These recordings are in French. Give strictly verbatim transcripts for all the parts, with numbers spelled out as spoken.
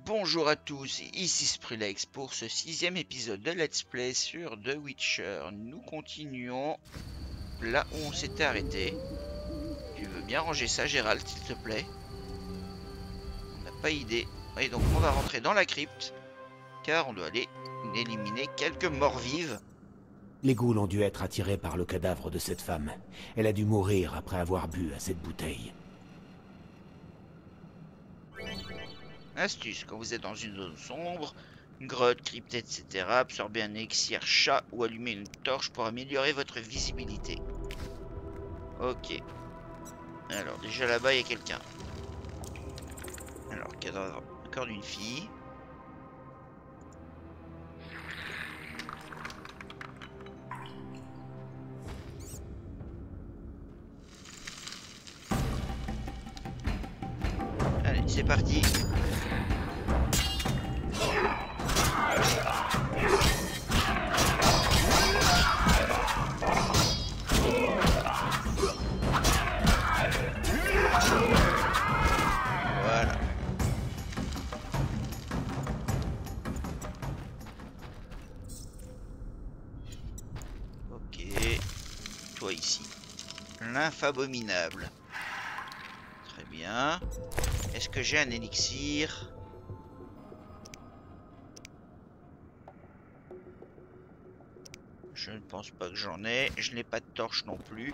Bonjour à tous, ici Sprilex pour ce sixième épisode de Let's Play sur The Witcher. Nous continuons là où on s'était arrêté. Tu veux bien ranger ça, Gérald, s'il te plaît? On n'a pas idée. Et donc on va rentrer dans la crypte, car on doit aller éliminer quelques morts vives. Les ghouls ont dû être attirés par le cadavre de cette femme. Elle a dû mourir après avoir bu à cette bouteille. Astuce, quand vous êtes dans une zone sombre, grotte, crypte, et cetera, absorbez un élixir chat ou allumez une torche pour améliorer votre visibilité. Ok. Alors, déjà là-bas, il y a quelqu'un. Alors, cadavre encore d'une fille. Allez, c'est parti. Voilà. Ok. Toi ici. Lymphe abominable. Très bien. Est-ce que j'ai un élixir? Je ne pense pas que j'en ai. Je n'ai pas de torche non plus.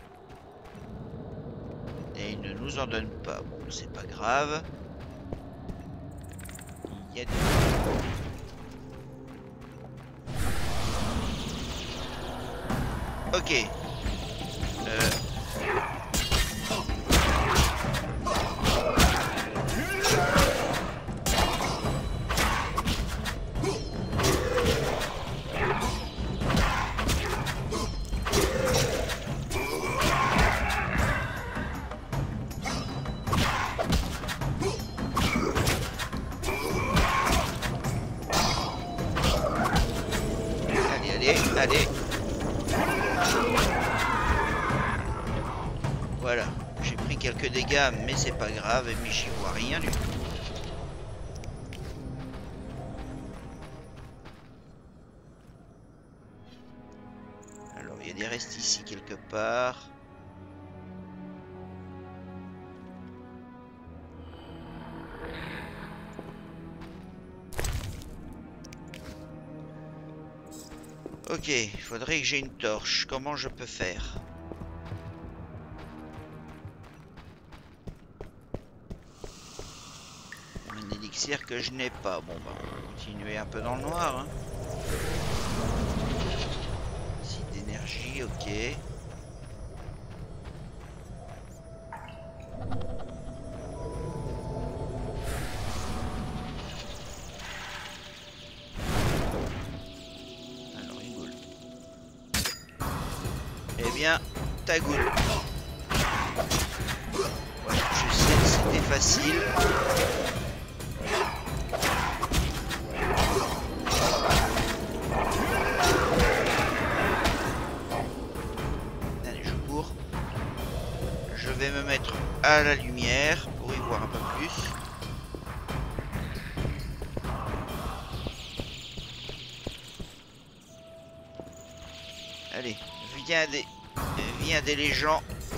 Et il ne nous en donne pas. Bon, c'est pas grave. Il y a des... Ok. Euh... Allez, allez, allez. Voilà, j'ai pris quelques dégâts, mais c'est pas grave, mais j'y vois rien du tout. Alors, il y a des restes ici quelque part. Ok, il faudrait que j'ai une torche. Comment je peux faire? Un élixir que je n'ai pas. Bon, bah, on va continuer un peu dans le noir. Hein. Site d'énergie, ok. Alors, une goule. Eh bien, ta goule. Voilà, je sais que c'était facile. Allez, je cours. Je vais me mettre à la lumière pour y voir un peu plus. Allez, viens des, viens des les gens.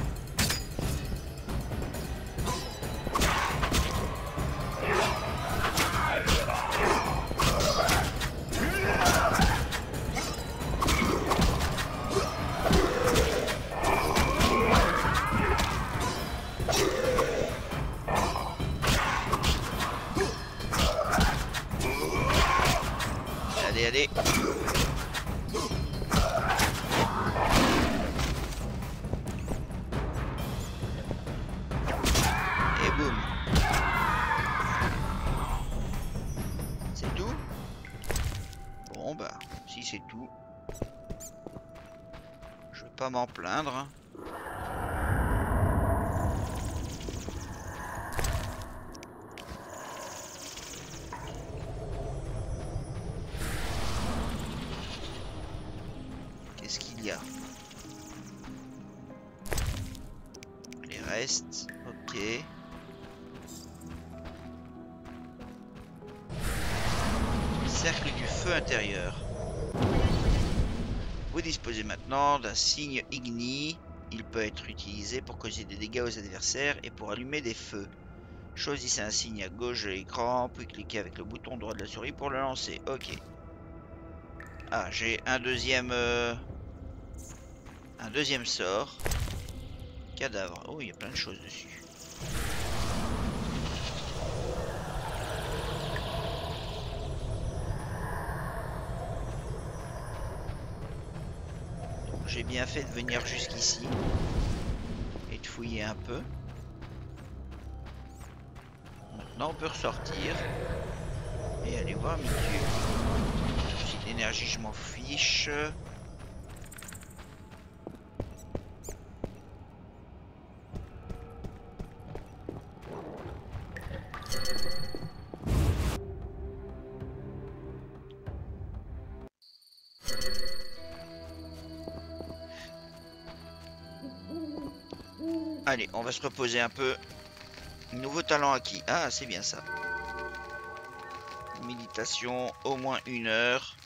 Allez, allez. Et boum. C'est tout? Bon bah, si c'est tout, je vais pas m'en plaindre. Hein. Qu'est-ce qu'il y a? Les restes, ok. cercle du feu intérieur. Vous disposez maintenant d'un signe igni. Il peut être utilisé pour causer des dégâts aux adversaires et pour allumer des feux. Choisissez un signe à gauche de l'écran, puis cliquez avec le bouton droit de la souris pour le lancer. Ok. Ah, j'ai un deuxième... Euh, un deuxième sort. Cadavre. Oh, il y a plein de choses dessus. J'ai bien fait de venir jusqu'ici et de fouiller un peu. Maintenant on peut ressortir et aller voir Miku. Si d'énergie je m'en fiche. Allez, on va se reposer un peu. Nouveau talent acquis. Ah, c'est bien ça. Méditation, au moins une heure.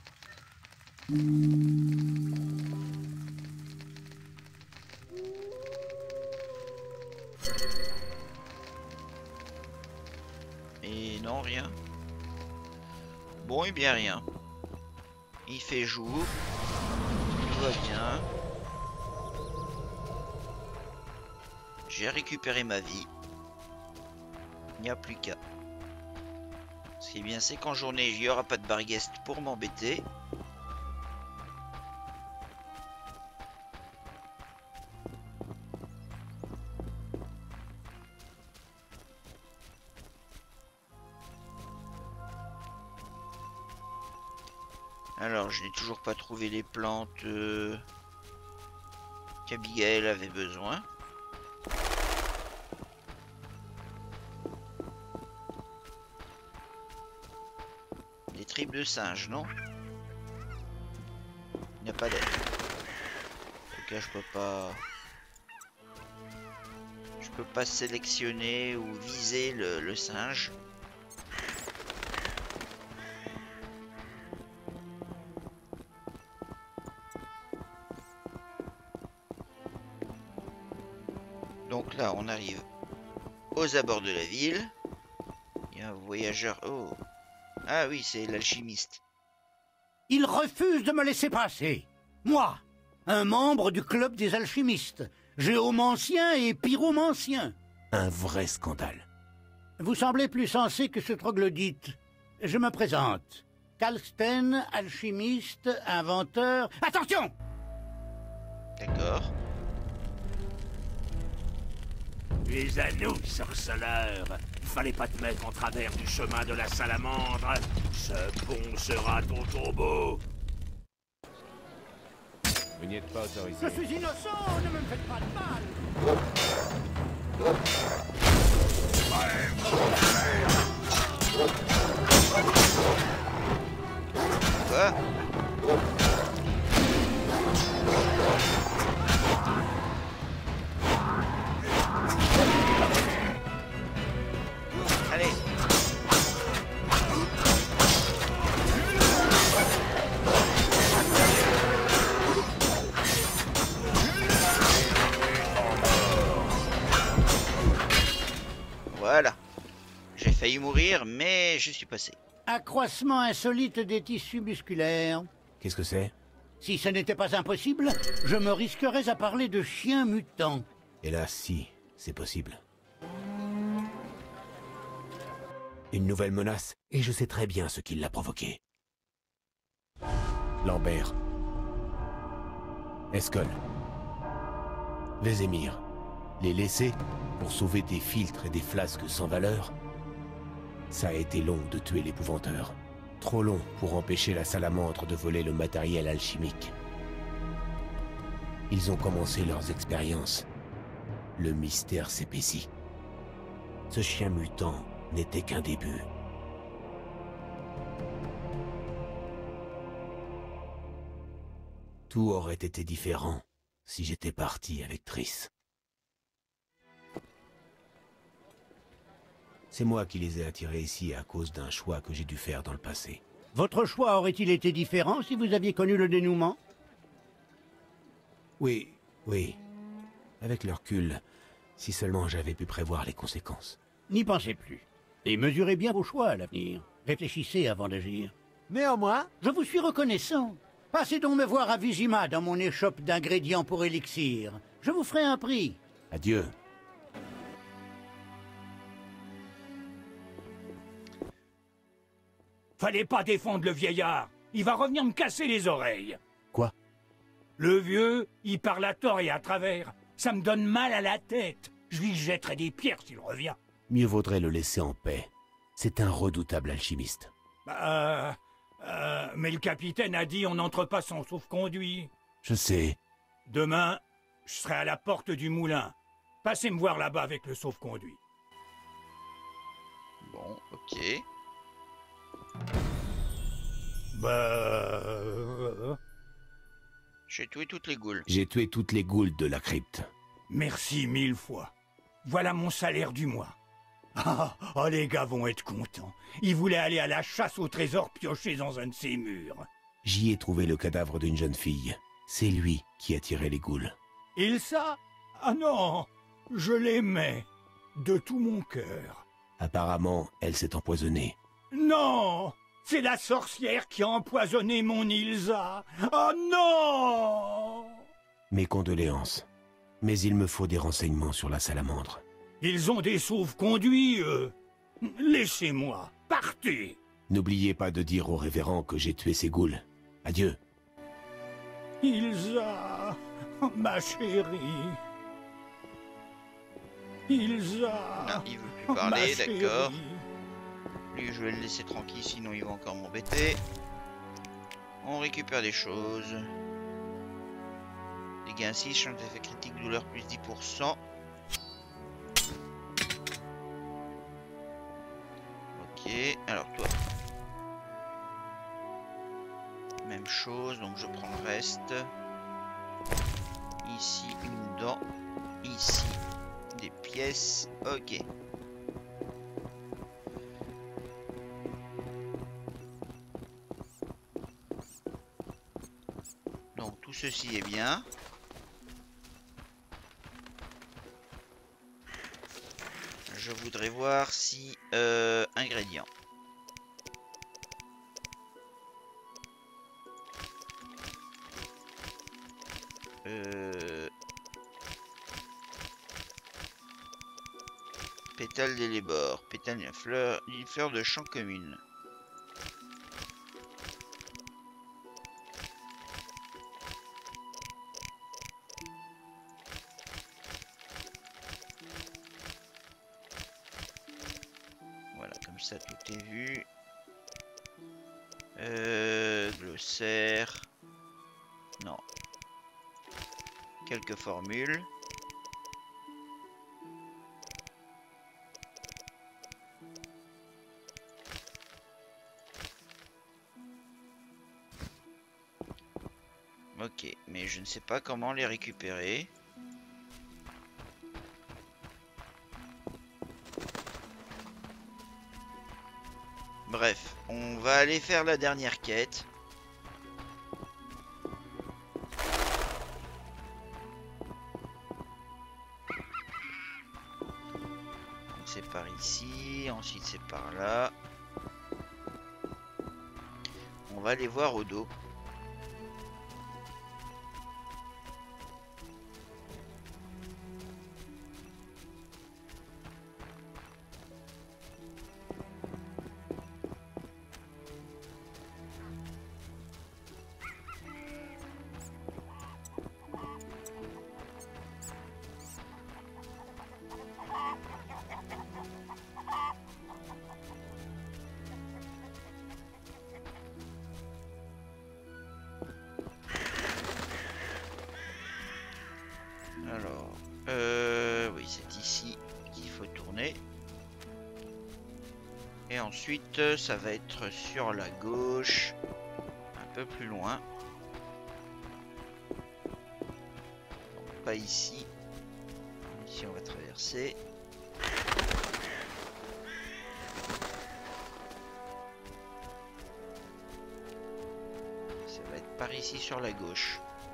Et non, rien. Bon, et bien rien. Il fait jour. Tout va bien. J'ai récupéré ma vie. Il n'y a plus qu'à. Ce qui est bien, c'est qu'en journée, il n'y aura pas de barguest pour m'embêter. Alors, je n'ai toujours pas trouvé les plantes euh, qu'Abigail avait besoin. Des tripes de singe, non? Il n'y a pas d'aide. En tout cas, je peux pas... Je peux pas sélectionner ou viser le, le singe. Donc là, on arrive aux abords de la ville. Il y a un voyageur... Oh. Ah oui, c'est l'alchimiste. Il refuse de me laisser passer. Moi, un membre du club des alchimistes, géomancien et pyromancien. Un vrai scandale. Vous semblez plus sensé que ce troglodyte. Je me présente. Kalsten, alchimiste, inventeur... Attention! D'accord. Tu es à nous, sorceleur. Fallait pas te mettre en travers du chemin de la salamandre. Ce pont sera ton tombeau. Vous n'y êtes pas autorisé. Je suis innocent, ne me faites pas de mal. Quoi? Allez. Voilà. J'ai failli mourir, mais je suis passé. Accroissement insolite des tissus musculaires. Qu'est-ce que c'est? Si ce n'était pas impossible, je me risquerais à parler de chiens mutants. Hélas, si, c'est possible. Une nouvelle menace, et je sais très bien ce qui l'a provoquée. Lambert. Escol. Vézémir. Les laisser pour sauver des filtres et des flasques sans valeur. Ça a été long de tuer l'épouvanteur. Trop long pour empêcher la salamandre de voler le matériel alchimique. Ils ont commencé leurs expériences. Le mystère s'épaissit. Ce chien mutant n'était qu'un début. Tout aurait été différent si j'étais parti avec Triss. C'est moi qui les ai attirés ici à cause d'un choix que j'ai dû faire dans le passé. Votre choix aurait-il été différent si vous aviez connu le dénouement? Oui, oui. Avec le recul, si seulement j'avais pu prévoir les conséquences. N'y pensez plus. Et mesurez bien vos choix à l'avenir. Réfléchissez avant d'agir. Néanmoins, Je vous suis reconnaissant. Passez donc me voir à Vizima dans mon échoppe d'ingrédients pour élixir. Je vous ferai un prix. Adieu. Fallait pas défendre le vieillard. Il va revenir me casser les oreilles. Quoi? Le vieux, il parle à tort et à travers. Ça me donne mal à la tête. Je lui jetterai des pierres s'il revient. Mieux vaudrait le laisser en paix. C'est un redoutable alchimiste. Bah, euh, euh, mais le capitaine a dit on n'entre pas sans sauf-conduit. Je sais. Demain, je serai à la porte du moulin. Passez me voir là-bas avec le sauf-conduit. Bon, ok. Bah... euh, J'ai tué toutes les goules. J'ai tué toutes les goules de la crypte. Merci mille fois. Voilà mon salaire du mois. Ah, oh, les gars vont être contents. Ils voulaient aller à la chasse au trésor pioché dans un de ces murs. J'y ai trouvé le cadavre d'une jeune fille. C'est lui qui a tiré les goules. Ilsa? Ah non, je l'aimais. De tout mon cœur. Apparemment, elle s'est empoisonnée. Non! C'est la sorcière qui a empoisonné mon Ilsa. Oh non! Mes condoléances. Mais il me faut des renseignements sur la salamandre. Ils ont des sauves-conduits, eux. Laissez-moi. Partez. N'oubliez pas de dire au révérend que j'ai tué ses goules. Adieu. Ilsa, ma chérie. Ilsa. Non, il veut plus parler, ma d'accord. chérie. Lui, je vais le laisser tranquille, sinon il va encore m'embêter. On récupère des choses. Dégâts six, champ d'effet critique, douleur plus dix pour cent. Ok, alors toi. Même chose, donc je prends le reste. Ici, une dent. Ici, des pièces. Ok. Donc tout ceci est bien. Je voudrais voir si... Euh, ingrédients. Euh... Pétale d'élébore. Pétale d'une fleur, d'une fleur de champ commune. Voilà, comme ça tout est vu. Euh, glossaire. Non. Quelques formules. Ok, mais je ne sais pas comment les récupérer. Bref, on va aller faire la dernière quête. C'est par ici, ensuite c'est par là. On va aller voir Odo. Alors, euh, oui, c'est ici qu'il faut tourner. Et ensuite, ça va être sur la gauche, un peu plus loin. Donc, pas ici. Ici, on va traverser. par ici sur la gauche.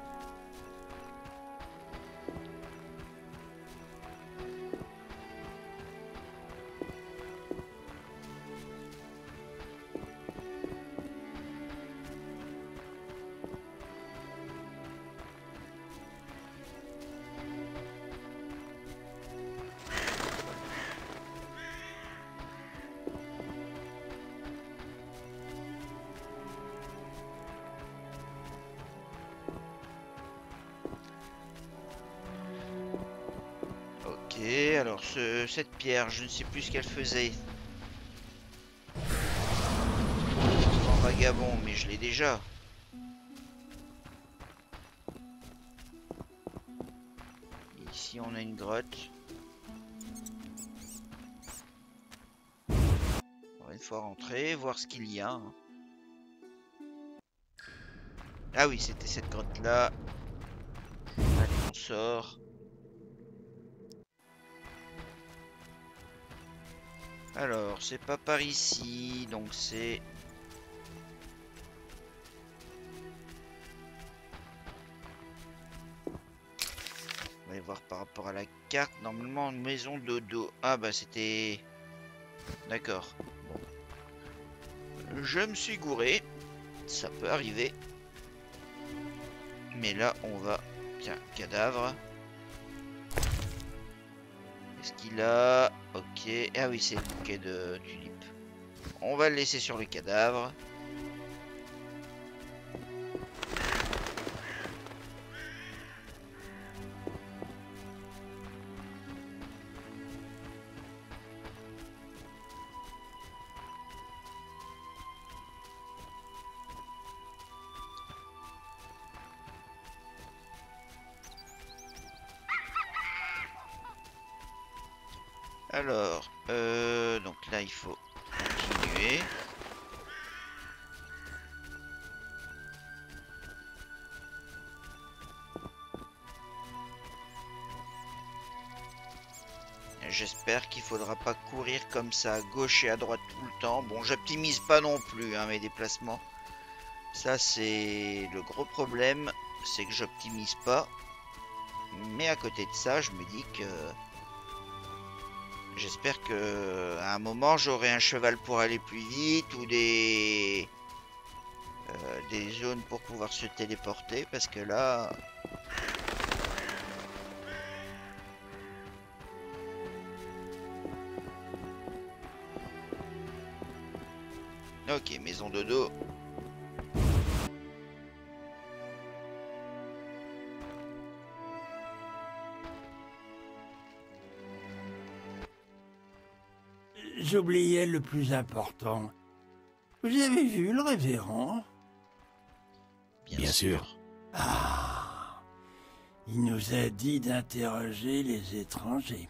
Alors ce, cette pierre, je ne sais plus ce qu'elle faisait. En vagabond, mais je l'ai déjà. Ici on a une grotte. On va une fois rentrer, voir ce qu'il y a. Ah oui, c'était cette grotte là. Allez, on sort. Alors, c'est pas par ici, donc c'est... On va aller voir par rapport à la carte. Normalement, une maison dodo. Ah bah c'était... D'accord. Bon. Je me suis gouré. Ça peut arriver. Mais là, on va... Tiens, cadavre. Qu'est-ce qu'il a? Ok. Ah oui, c'est le bouquet de tulipes. On va le laisser sur le cadavre. Alors, euh, donc là il faut continuer. J'espère qu'il faudra pas courir comme ça à gauche et à droite tout le temps. Bon, j'optimise pas non plus hein, mes déplacements. Ça c'est le gros problème, c'est que j'optimise pas. Mais à côté de ça, je me dis que... J'espère que à un moment j'aurai un cheval pour aller plus vite ou des euh, des zones pour pouvoir se téléporter parce que là ok, maison dodo. J'oubliais le plus important. Vous avez vu le révérend? Bien, Bien sûr. sûr. Ah, il nous a dit d'interroger les étrangers.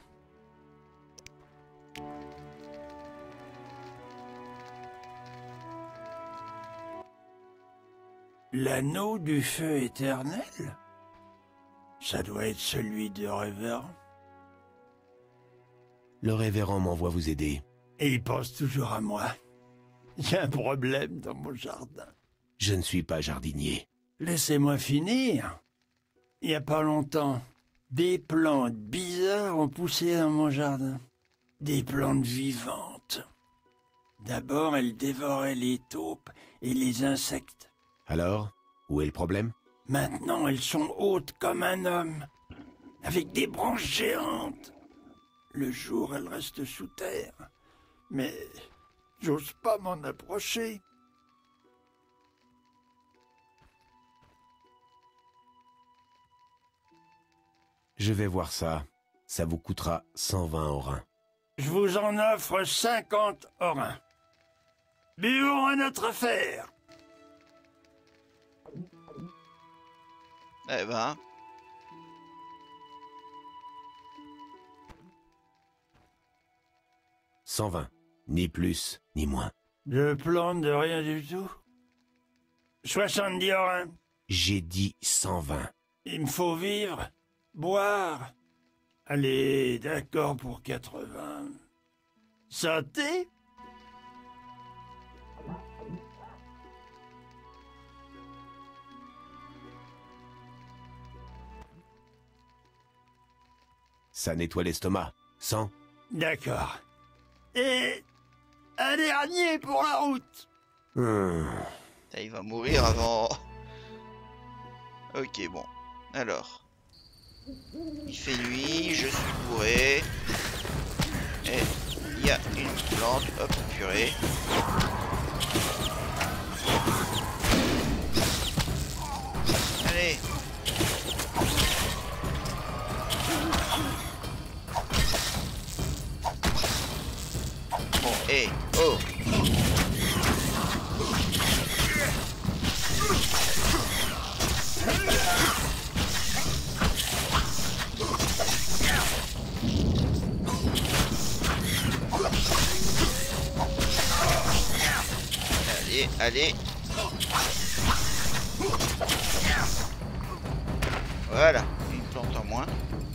L'anneau du feu éternel? Ça doit être celui de révérend. Le révérend m'envoie vous aider. Et il pense toujours à moi. J'ai un problème dans mon jardin. Je ne suis pas jardinier. Laissez-moi finir. Il n'y a pas longtemps, des plantes bizarres ont poussé dans mon jardin. Des plantes vivantes. D'abord, elles dévoraient les taupes et les insectes. Alors, où est le problème? Maintenant, elles sont hautes comme un homme, avec des branches géantes. Le jour, elles restent sous terre, mais j'ose pas m'en approcher. Je vais voir ça. Ça vous coûtera cent vingt orins. Je vous en offre cinquante orins. Buvons à notre affaire. Eh ben... cent vingt. Ni plus, ni moins. Je plante de rien du tout. soixante-dix orins. J'ai dit cent vingt. Il me faut vivre, boire. Allez, d'accord pour quatre-vingts. Santé? Ça nettoie l'estomac. Sans? D'accord. Et un dernier pour la route. Hmm. Ça, il va mourir avant. Ok, bon. Alors. Il fait nuit, je suis bourré. Et il y a une plante. Hop, purée. Allez. Bon, et oh. Allez, allez. Voilà, une plante en moins.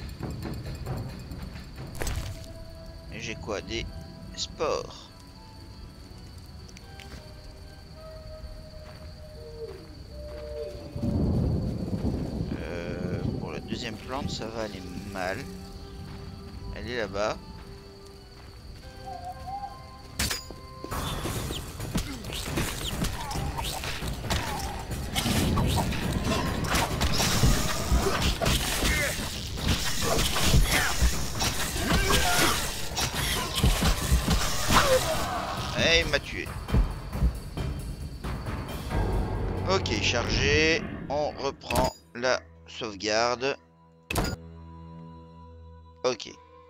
Et j'ai quoi? Des spores. Euh, pour la deuxième plante, ça va aller mal. Elle est là-bas. Et il m'a tué. Ok, chargé. On reprend la sauvegarde. Ok.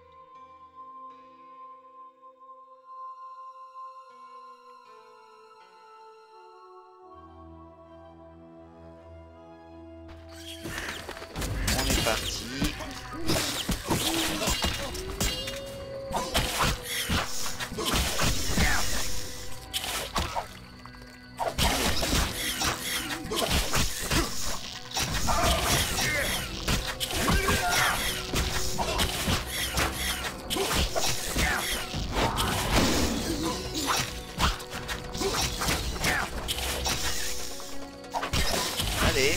On est parti. Allez.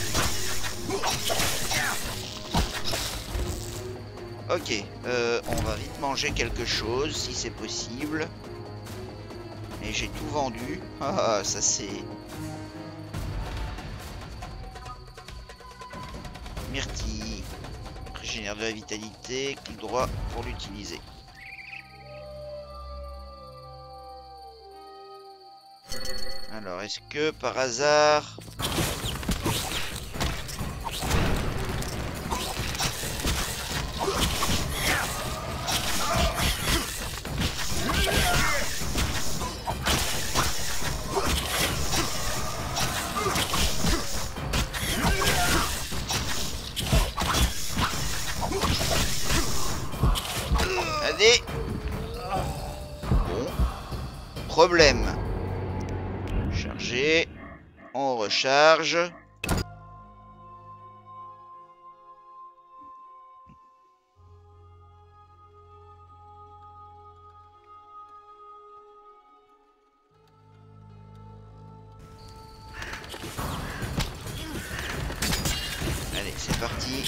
Ok, euh, on va vite manger quelque chose si c'est possible. Et j'ai tout vendu. Ah, ça c'est... Myrtille. Régénère de la vitalité. Clic droit pour l'utiliser. Alors, est-ce que par hasard... Allez. Bon. Problème. Charger. On recharge. Allez, c'est parti.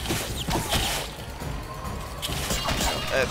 Hop.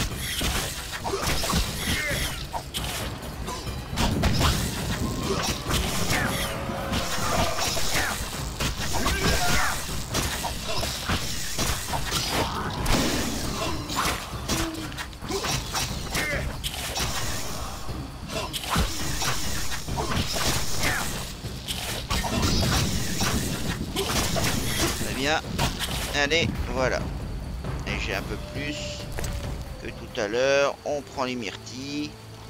Très bien. Allez, voilà. Et j'ai un peu plus que tout à l'heure. On prend les myrtilles.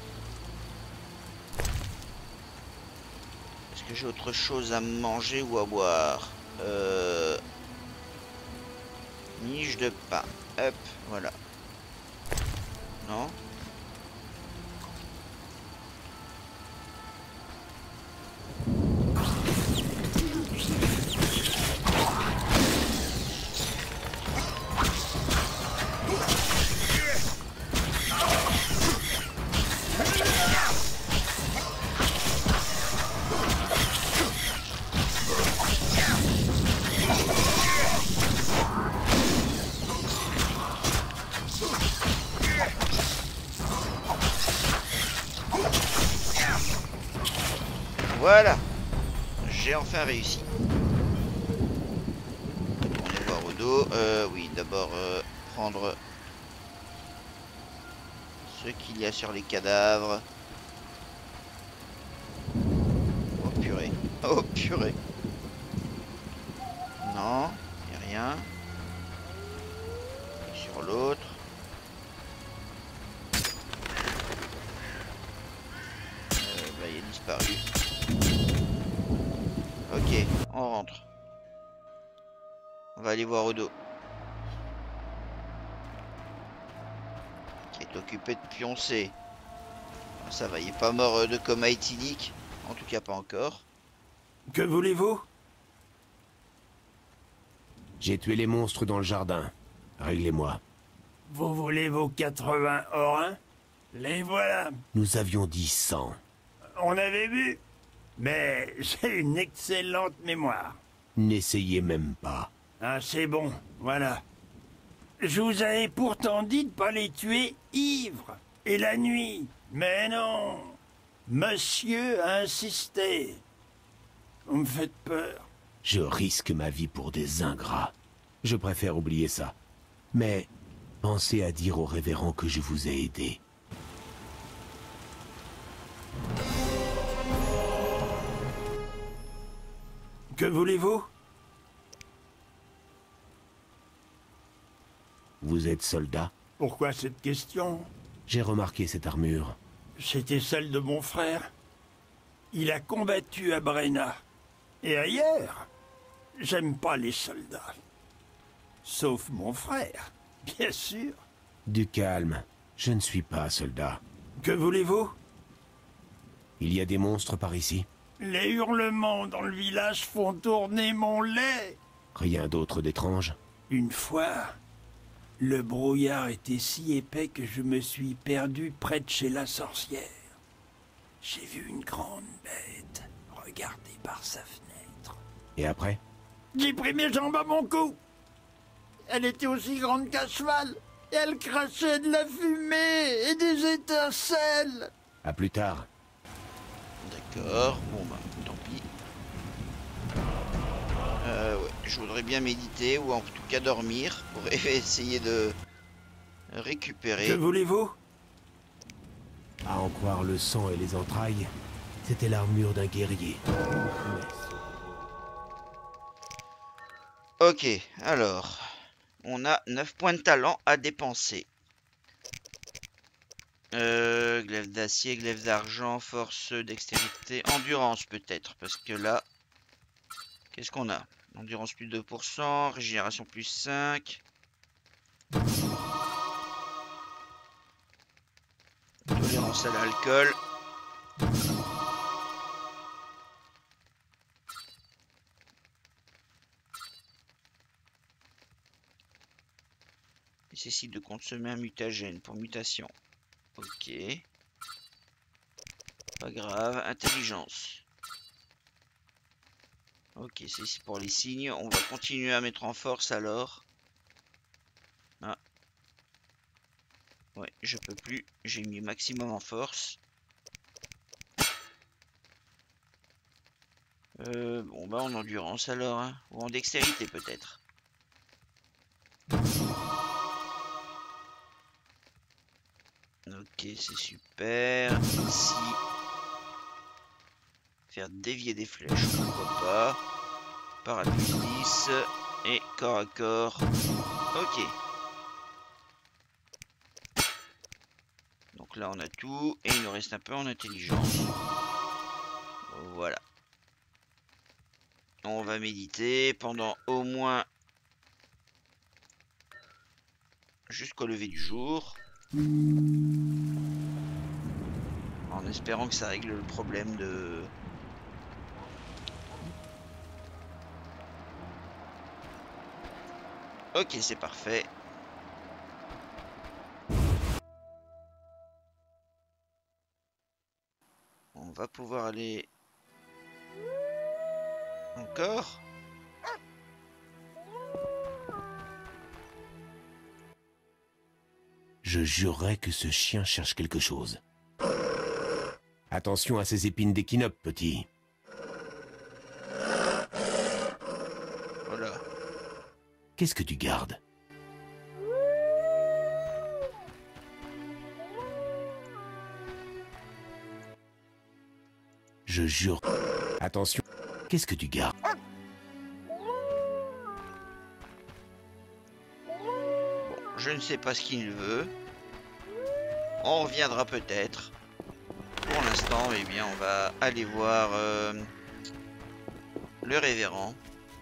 Est-ce que j'ai autre chose à manger ou à boire? euh... Niche de pain. Hop, voilà. Non? Voilà. J'ai enfin réussi. On est voir au dos. Euh, oui, d'abord euh, prendre ce qu'il y a sur les cadavres. Oh purée. Oh purée. Non, il n'y a rien. Et sur l'autre. Euh, bah, il a disparu. Ok, on rentre. On va aller voir Odo. Qui est occupé de pioncer. Ah, ça va, il est pas mort de coma éthylique. En tout cas, pas encore. Que voulez-vous? J'ai tué les monstres dans le jardin. Réglez-moi. Vous voulez vos quatre-vingts orins? Les voilà. Nous avions dit cent. On avait vu. Mais j'ai une excellente mémoire. N'essayez même pas. Ah, c'est bon, voilà. Je vous avais pourtant dit de pas les tuer ivres. Et la nuit. Mais non. Monsieur a insisté. Vous me faites peur. Je risque ma vie pour des ingrats. Je préfère oublier ça. Mais pensez à dire au révérend que je vous ai aidé. Que voulez-vous? Vous êtes soldat? Pourquoi cette question? J'ai remarqué cette armure. C'était celle de mon frère. Il a combattu à Brenna. Et ailleurs. J'aime pas les soldats. Sauf mon frère, bien sûr. Du calme. Je ne suis pas soldat. Que voulez-vous? Il y a des monstres par ici? Les hurlements dans le village font tourner mon lait. Rien d'autre d'étrange? Une fois, le brouillard était si épais que je me suis perdu près de chez la sorcière. J'ai vu une grande bête regarder par sa fenêtre. Et après? J'ai pris mes jambes à mon cou. Elle était aussi grande qu'un cheval. Et elle crachait de la fumée et des étincelles. À plus tard. D'accord, bon bah tant pis. Euh, ouais, je voudrais bien méditer ou en tout cas dormir pour essayer de récupérer. Que voulez-vous? À en croire le sang et les entrailles, c'était l'armure d'un guerrier. Ok, alors, on a neuf points de talent à dépenser. Euh, glaive d'acier, glaive d'argent, force, dextérité, endurance peut-être, parce que là, qu'est-ce qu'on a? Endurance plus deux pour cent, régénération plus cinq. Tolérance à l'alcool. Nécessite de consommer un mutagène pour mutation. Ok. Pas grave. Intelligence. Ok, c'est pour les signes. On va continuer à mettre en force alors. Ah. Ouais, je peux plus. J'ai mis maximum en force. Euh, bon bah en endurance alors. Hein. Ou en dextérité peut-être. Ok, c'est super. Ici, faire dévier des flèches, pourquoi pas. Parapluie dix et corps à corps. Ok. Donc là, on a tout et il nous reste un peu en intelligence. Voilà. On va méditer pendant au moins jusqu'au lever du jour. En espérant que ça règle le problème de... Ok, c'est parfait. On va pouvoir aller... Encore ? Je jurerais que ce chien cherche quelque chose. Attention à ces épines d'équinope, petit. Qu'est-ce que tu gardes? Je jure. Attention. Qu'est-ce que tu gardes? Je ne sais pas ce qu'il veut. On reviendra peut-être. Pour l'instant, eh bien, on va aller voir euh, le révérend.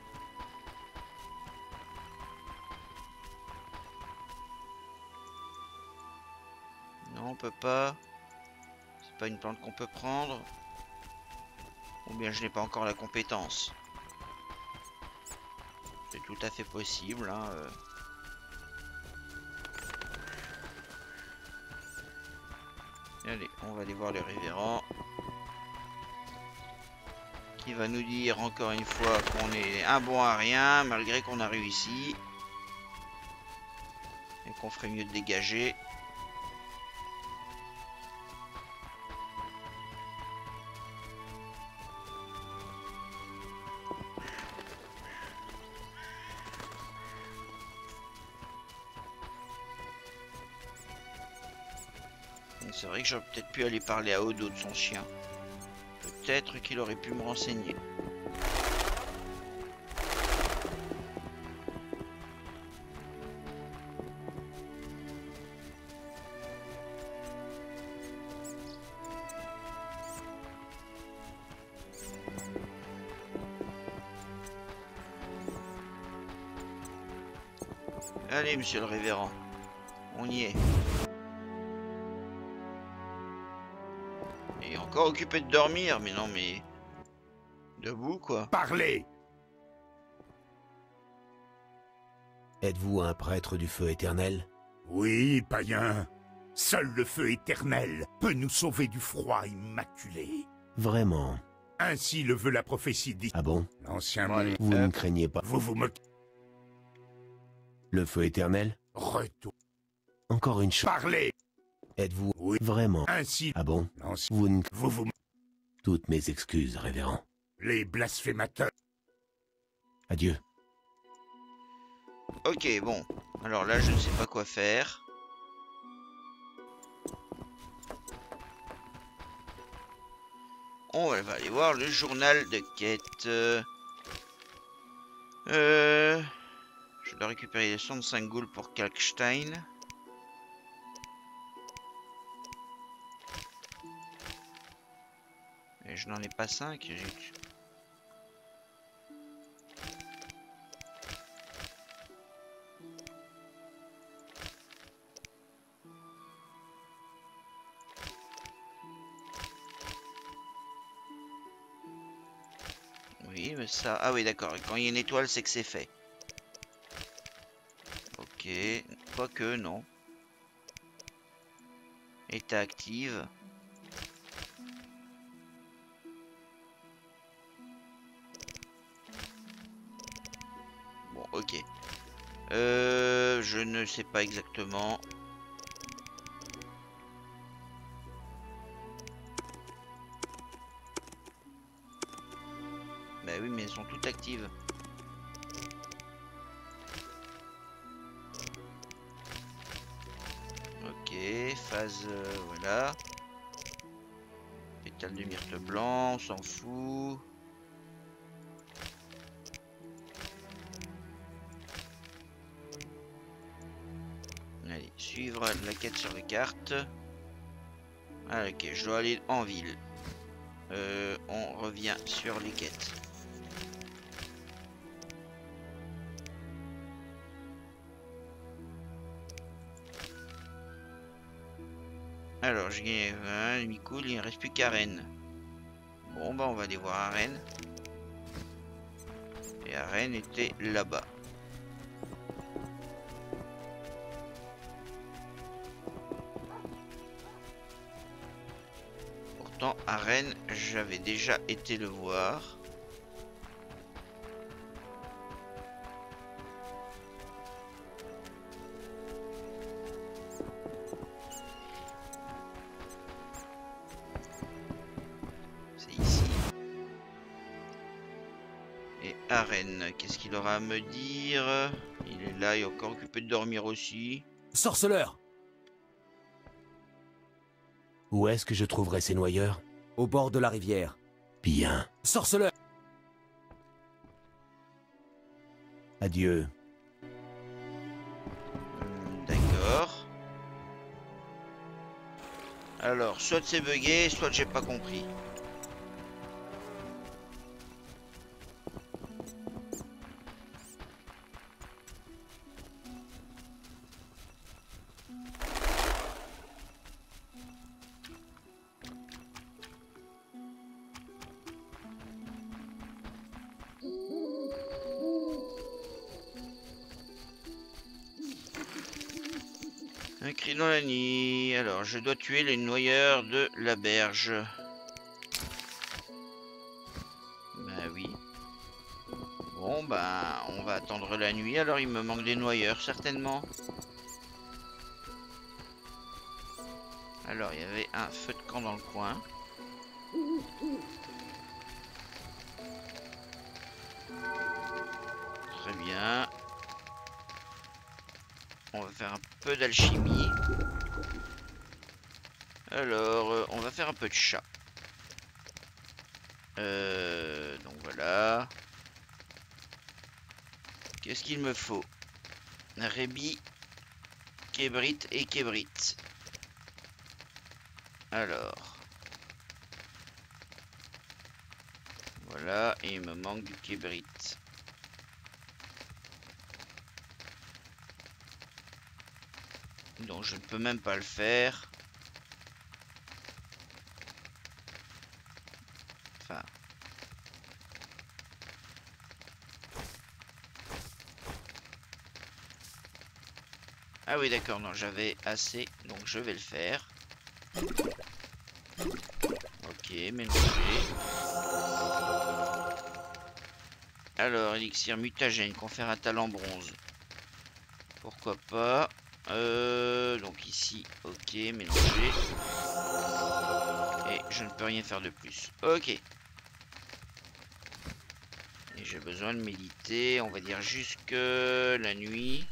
Non, on peut pas. C'est pas une plante qu'on peut prendre. Ou bien je n'ai pas encore la compétence. C'est tout à fait possible, hein, euh. Allez, on va aller voir le révérend. Qui va nous dire encore une fois qu'on est un bon à rien, malgré qu'on a réussi. Et qu'on ferait mieux de dégager. C'est vrai que j'aurais peut-être pu aller parler à Odo de son chien. Peut-être qu'il aurait pu me renseigner. Allez, monsieur le révérend, on y est. Et encore occupé de dormir, mais non, mais... Debout, quoi. Parlez! Êtes-vous un prêtre du feu éternel? Oui, païen. Seul le feu éternel peut nous sauver du froid immaculé. Vraiment? Ainsi le veut la prophétie dit. Ah bon? L'ancien Bon, monde. allez. Vous Euh, ne craignez pas Vous vous moquez. le feu éternel? Retour. Encore une chose. Parlez! Êtes-vous Oui. vraiment? Ainsi. Ah bon? L'ancien. Vous ne... Vous vous. Toutes mes excuses, révérend. Les blasphémateurs. Adieu. Ok, bon. Alors là, je ne sais pas quoi faire. On va aller voir le journal de quête. Euh... euh, Je dois récupérer les soixante-cinq goules pour Kalkstein. Et je n'en ai pas cinq. Zut. Oui, mais ça... Ah oui, d'accord. Quand il y a une étoile, c'est que c'est fait. Ok. Quoique, non. État active. Bon, ok. Euh, je ne sais pas exactement. Bah oui, mais elles sont toutes actives. Ok, phase, euh, voilà. Pétale de myrte blanc, on s'en fout. Allez, suivre la quête sur les cartes. Ah, ok, je dois aller en ville. Euh, on revient sur les quêtes. Alors, j'ai gagné vingt, mi-cool, il ne reste plus qu'à Rennes. Bon, bah, on va aller voir à Rennes. Et à Rennes était là-bas. Pourtant, à Rennes, j'avais déjà été le voir. Aren, qu'est-ce qu'il aura à me dire? Il est là, il est encore occupé de dormir aussi. Sorceleur! Où est-ce que je trouverai ces noyeurs? Au bord de la rivière. Bien. Sorceleur! Adieu. Hmm, D'accord. Alors, soit c'est bugué, soit j'ai pas compris. Un cri dans la nuit. Alors, je dois tuer les noyeurs de la berge. Bah oui. Bon, bah, on va attendre la nuit. Alors, il me manque des noyeurs, certainement. Alors, il y avait un feu de camp dans le coin. Très bien. On va faire un peu d'alchimie. Alors, euh, on va faire un peu de chat. Euh, donc voilà. Qu'est-ce qu'il me faut? Rébi, Kébrit et Kébrit. Alors. Voilà, et il me manque du Kébrit. Donc je ne peux même pas le faire. Enfin. Ah oui d'accord, non j'avais assez, donc je vais le faire. Ok, mélanger. Alors, élixir mutagène, confère un talent bronze. Pourquoi pas. Euh, donc ici, ok, mélanger. Et je ne peux rien faire de plus. Ok. Et j'ai besoin de méditer, on va dire jusque la nuit.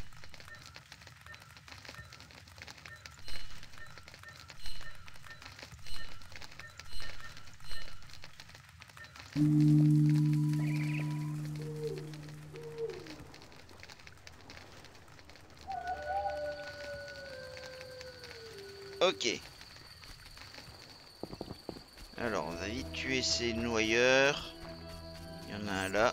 Ok. Alors, on va vite tuer ces noyeurs. Il y en a un là.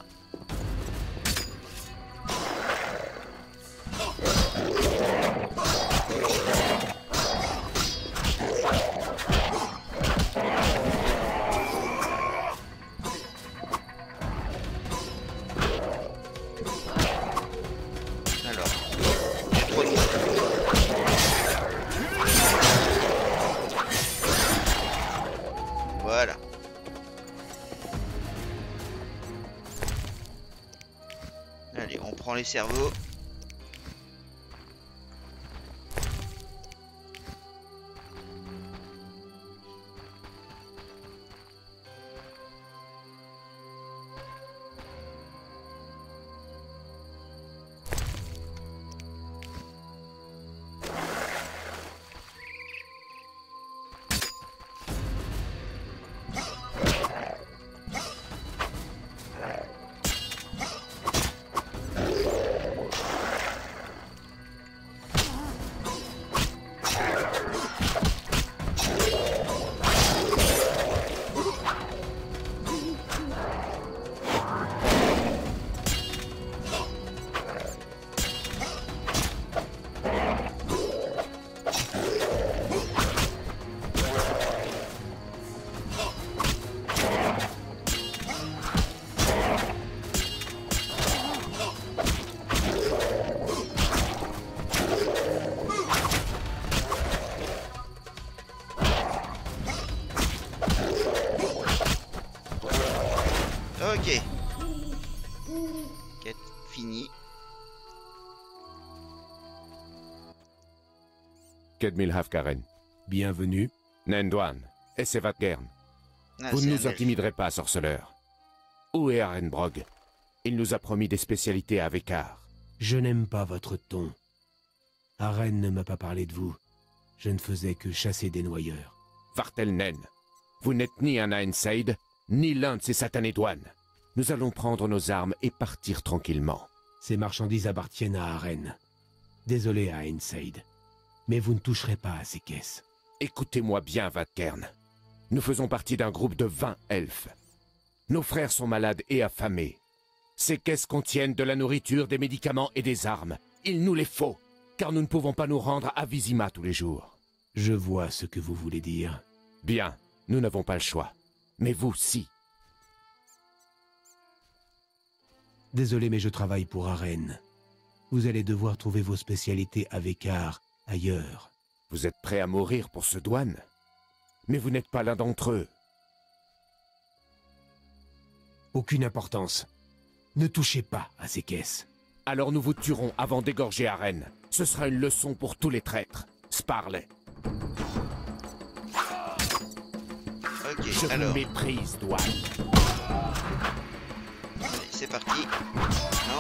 Alors, j'ai trop de monde. Voilà. Allez, on prend les cerveaux. Ok. Quête finie. Kedmil Hafkaren. Bienvenue. Nendwan. Et Sevatgern. Ah, Vous c'est ne un nous elfe. intimiderez pas, sorceleur. Où est Arenbrog? Il nous a promis des spécialités à Vekar. Je n'aime pas votre ton. Aren ne m'a pas parlé de vous. Je ne faisais que chasser des noyeurs. Vartelnen, vous n'êtes ni un Ainseid, ni l'un de ces satanés douanes. Nous allons prendre nos armes et partir tranquillement. Ces marchandises appartiennent à Aren. Désolé à Ainseid, mais vous ne toucherez pas à ces caisses. Écoutez-moi bien, Vatkern. Nous faisons partie d'un groupe de vingt elfes. Nos frères sont malades et affamés. Ces caisses contiennent de la nourriture, des médicaments et des armes. Il nous les faut, car nous ne pouvons pas nous rendre à Vizima tous les jours. Je vois ce que vous voulez dire. Bien, nous n'avons pas le choix. Mais vous, si. Désolé, mais je travaille pour Aren. Vous allez devoir trouver vos spécialités à Vekar, ailleurs. Vous êtes prêt à mourir pour ce douane? Mais vous n'êtes pas l'un d'entre eux. Aucune importance. Ne touchez pas à ces caisses. Alors nous vous tuerons avant d'égorger Aren. Ce sera une leçon pour tous les traîtres. Sparley. Ok, Je alors... vous méprise, douane. Allez, c'est parti. Non.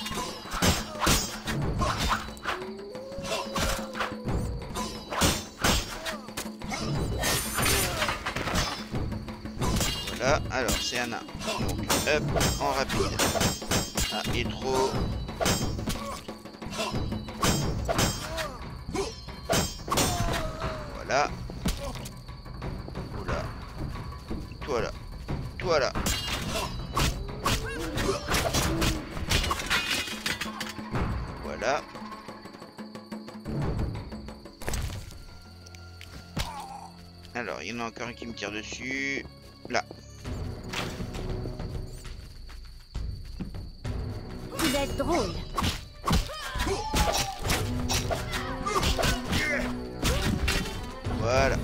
Voilà, alors c'est un nain. Donc, hop, en rapide. Ah, et trop. Voilà. Oula. Toi là. Toi là. Voilà. Alors, il y en a encore un qui me tire dessus. Là. Vous êtes drôle. Voilà.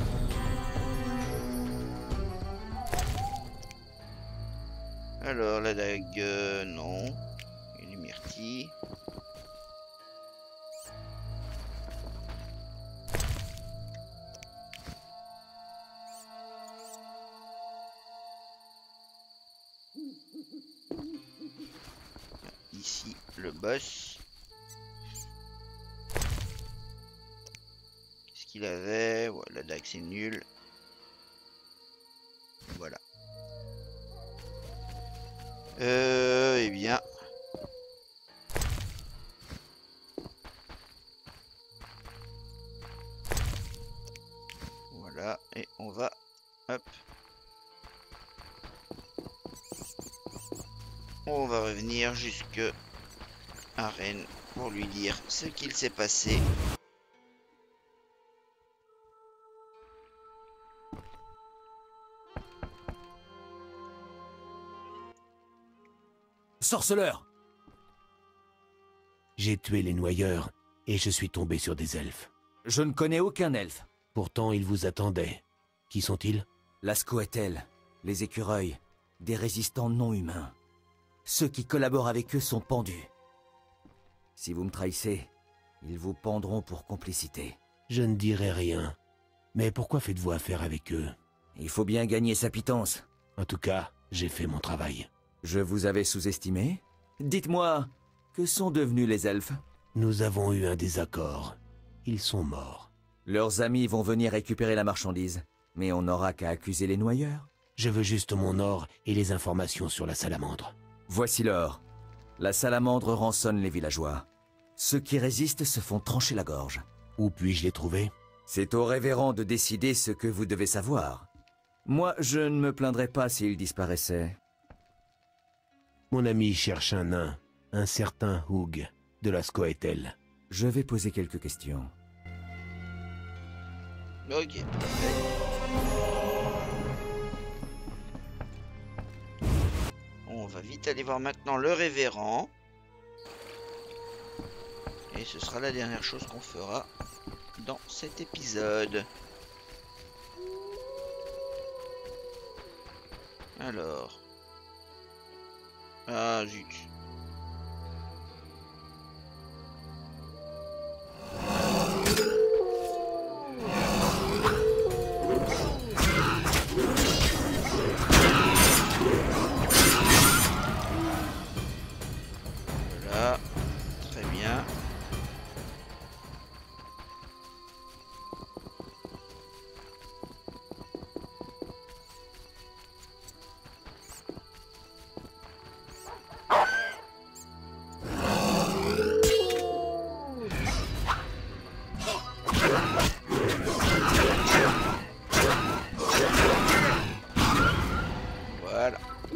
Alors, la dague, euh, non. Il y a les myrtilles. Ici, le boss. Qu'est-ce qu'il avait? Ouais, la dague, c'est nul. Voilà. Euh, eh bien. Voilà, et on va, hop. On va revenir jusque à Rennes pour lui dire ce qu'il s'est passé. Sorceleur! J'ai tué les noyeurs et je suis tombé sur des elfes. Je ne connais aucun elfe. Pourtant, ils vous attendaient. Qui sont-ils? La Scoëtel, les écureuils, des résistants non humains. Ceux qui collaborent avec eux sont pendus. Si vous me trahissez, ils vous pendront pour complicité. Je ne dirai rien. Mais pourquoi faites-vous affaire avec eux? Il faut bien gagner sa pitance. En tout cas, j'ai fait mon travail. Je vous avais sous-estimé? Dites-moi, que sont devenus les elfes? Nous avons eu un désaccord. Ils sont morts. Leurs amis vont venir récupérer la marchandise, mais on n'aura qu'à accuser les noyeurs. Je veux juste mon or et les informations sur la salamandre. Voici l'or. La salamandre rançonne les villageois. Ceux qui résistent se font trancher la gorge. Où puis-je les trouver? C'est au révérend de décider ce que vous devez savoir. Moi, je ne me plaindrais pas s'il disparaissait. Mon ami cherche un nain, un certain Hugh, de la Scoëtel. Je vais poser quelques questions. Ok. On va vite aller voir maintenant le révérend. Et ce sera la dernière chose qu'on fera dans cet épisode. Alors. Ah zut. Voilà.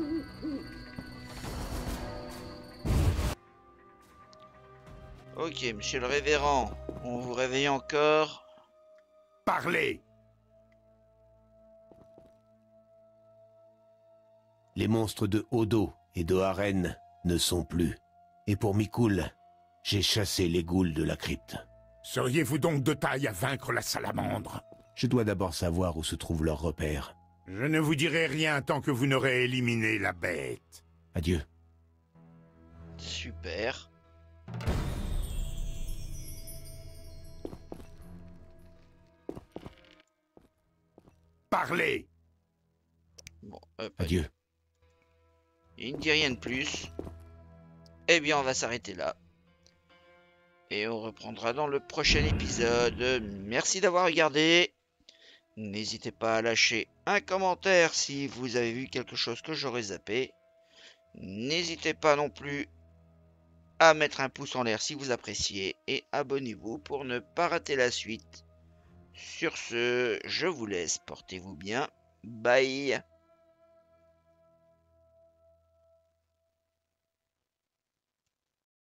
Ok, monsieur le révérend, on vous réveille encore. Parlez! Les monstres de Odo et de Haren ne sont plus. Et pour Mikul, j'ai chassé les ghouls de la crypte. Seriez-vous donc de taille à vaincre la salamandre? Je dois d'abord savoir où se trouve leur repère. Je ne vous dirai rien tant que vous n'aurez éliminé la bête. Adieu. Super. Parlez! Bon, hop, Adieu. il ne dit rien de plus. Eh bien, on va s'arrêter là. Et on reprendra dans le prochain épisode. Merci d'avoir regardé. N'hésitez pas à lâcher un commentaire si vous avez vu quelque chose que j'aurais zappé. N'hésitez pas non plus à mettre un pouce en l'air si vous appréciez. Et abonnez-vous pour ne pas rater la suite. Sur ce, je vous laisse. Portez-vous bien. Bye.